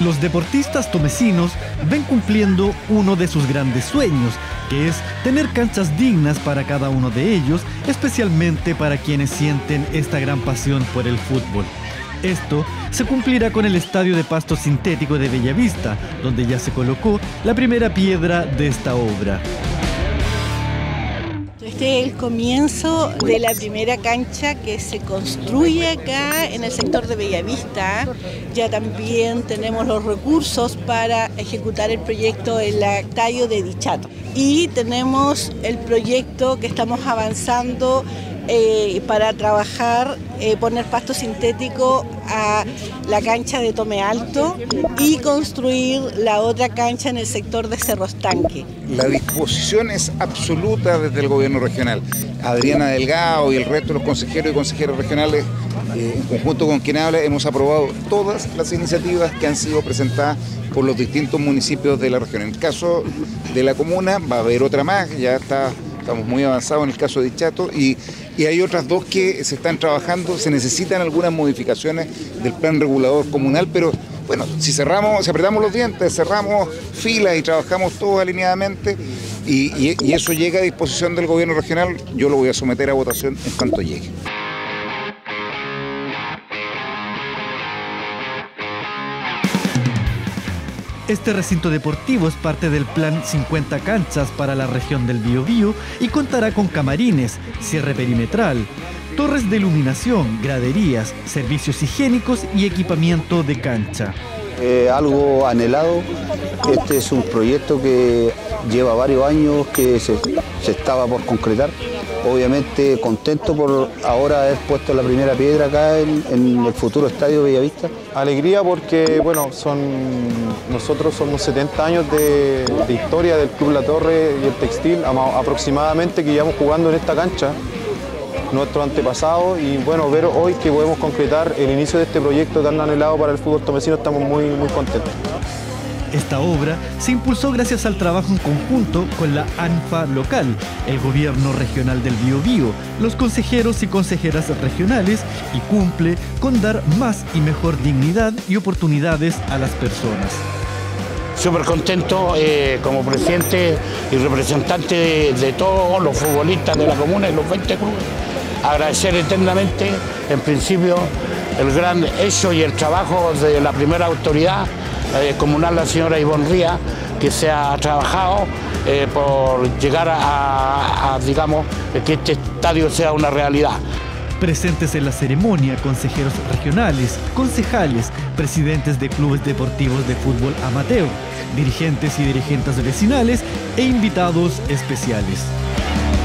Los deportistas tomecinos ven cumpliendo uno de sus grandes sueños, que es tener canchas dignas para cada uno de ellos, especialmente para quienes sienten esta gran pasión por el fútbol. Esto se cumplirá con el estadio de pasto sintético de Bellavista, donde ya se colocó la primera piedra de esta obra. Este es el comienzo de la primera cancha que se construye acá en el sector de Bellavista. Ya también tenemos los recursos para ejecutar el proyecto del estadio de Dichato. Y tenemos el proyecto que estamos avanzando para trabajar, poner pasto sintético a la cancha de Tome Alto y construir la otra cancha en el sector de Cerro Estanque. La disposición es absoluta desde el gobierno regional. Adriana Delgado y el resto de los consejeros y consejeras regionales, en conjunto con quien habla, hemos aprobado todas las iniciativas que han sido presentadas por los distintos municipios de la región. En el caso de la comuna va a haber otra más, estamos muy avanzados en el caso de Dichato y hay otras dos que se están trabajando. Se necesitan algunas modificaciones del plan regulador comunal, pero bueno, si apretamos los dientes, cerramos filas y trabajamos todos alineadamente y eso llega a disposición del gobierno regional, yo lo voy a someter a votación en cuanto llegue. Este recinto deportivo es parte del plan 50 canchas para la región del Biobío y contará con camarines, cierre perimetral, torres de iluminación, graderías, servicios higiénicos y equipamiento de cancha. Algo anhelado. Este es un proyecto que lleva varios años que se estaba por concretar. Obviamente contento por ahora haber puesto la primera piedra acá en el futuro estadio Bellavista. Alegría porque bueno, nosotros somos 70 años de historia del Club La Torre y el Textil aproximadamente que llevamos jugando en esta cancha, nuestros antepasados, y bueno, ver hoy que podemos concretar el inicio de este proyecto tan anhelado para el fútbol tomecino, estamos muy contentos. Esta obra se impulsó gracias al trabajo en conjunto con la ANFA local, el gobierno regional del Biobío, los consejeros y consejeras regionales y cumple con dar más y mejor dignidad y oportunidades a las personas. Súper contento como presidente y representante de todos los futbolistas de la comuna y los 20 clubes. Agradecer eternamente, en principio, el gran hecho y el trabajo de la primera autoridad comunal, la señora Ivonne Ría, que se ha trabajado por llegar digamos, que este estadio sea una realidad. Presentes en la ceremonia, consejeros regionales, concejales, presidentes de clubes deportivos de fútbol amateur, dirigentes y dirigentes vecinales e invitados especiales.